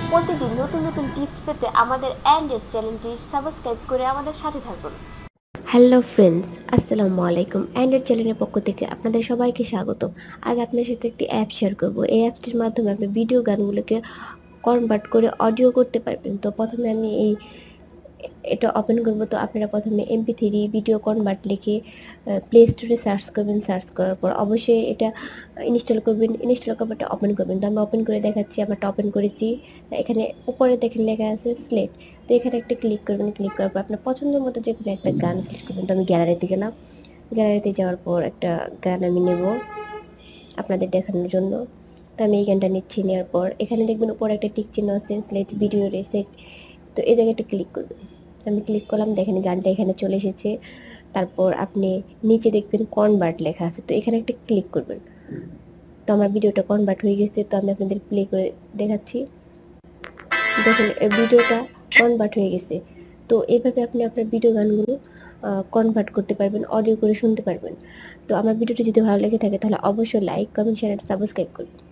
প্রতিদিন নতুন নতুন টিপস পেতে আমাদের অ্যান্ড্রয়েড চ্যানেলটি সাবস্ক্রাইব করে আমাদের সাথে থাকুন। হ্যালো ফ্রেন্ডস, আসসালামু আলাইকুম। অ্যান্ড্রয়েড চ্যানেলের পক্ষ থেকে আপনাদের সবাইকে স্বাগত। আজ আপনাদের সাথে একটি অ্যাপ শেয়ার করব। এই অ্যাপটির মাধ্যমে আপনি ভিডিও গানগুলোকে কনভার্ট করে অডিও করতে পারবেন। তো প্রথমে আমি এটা ওপেন করব। তো আপনারা প্রথমে MP3 ভিডিও কনভার্ট লিখে প্লে স্টোরে সার্চ করবেন। সার্চ করার পর অবশ্যই এটা ইনস্টল করবেন। ইনস্টল করার পর এটা ওপেন করবেন। তো আমি ওপেন করে দেখাচ্ছি, আমারটা ওপেন করেছি। এখানে উপরে দেখেন লেখা আছে স্লেট। তো এখানে একটা ক্লিক করবেন। ক্লিক করার পর আপনার পছন্দের মতো যে কোনো একটা গান সিলেক্ট করবেন। তো আমি গ্যালারিতে গেলাম। গ্যালারিতে যাওয়ার পর একটা গান আমি নেব আপনাদের দেখানোর জন্য। তো আমি এই গানটা নিচ্ছি। নেওয়ার পর এখানে দেখবেন উপরে একটা টিক চিহ্ন আছে, সিলেক্ট ভিডিও রিসেট। তো এই জায়গাটা ক্লিক করবেন। আমি ক্লিক করলাম, দেখেন গানটা এখানে চলে এসেছে। তারপর আপনি নিচে দেখবেন কনভার্ট লেখা আছে, তো এখানে একটা ক্লিক করবেন। তো আমার ভিডিওটা কনভার্ট হয়ে গেছে। তো আমি আপনাদের প্লে করে দেখাচ্ছি। দেখেন ভিডিওটা কনভার্ট হয়ে গেছে। তো এইভাবে আপনি আপনার ভিডিও গানগুলো কনভার্ট করতে পারবেন, অডিও করে শুনতে পারবেন। তো আমার ভিডিওটি যদি ভালো লেগে থাকে তাহলে অবশ্যই লাইক, কমেন্ট, শেয়ার, সাবস্ক্রাইব করুন।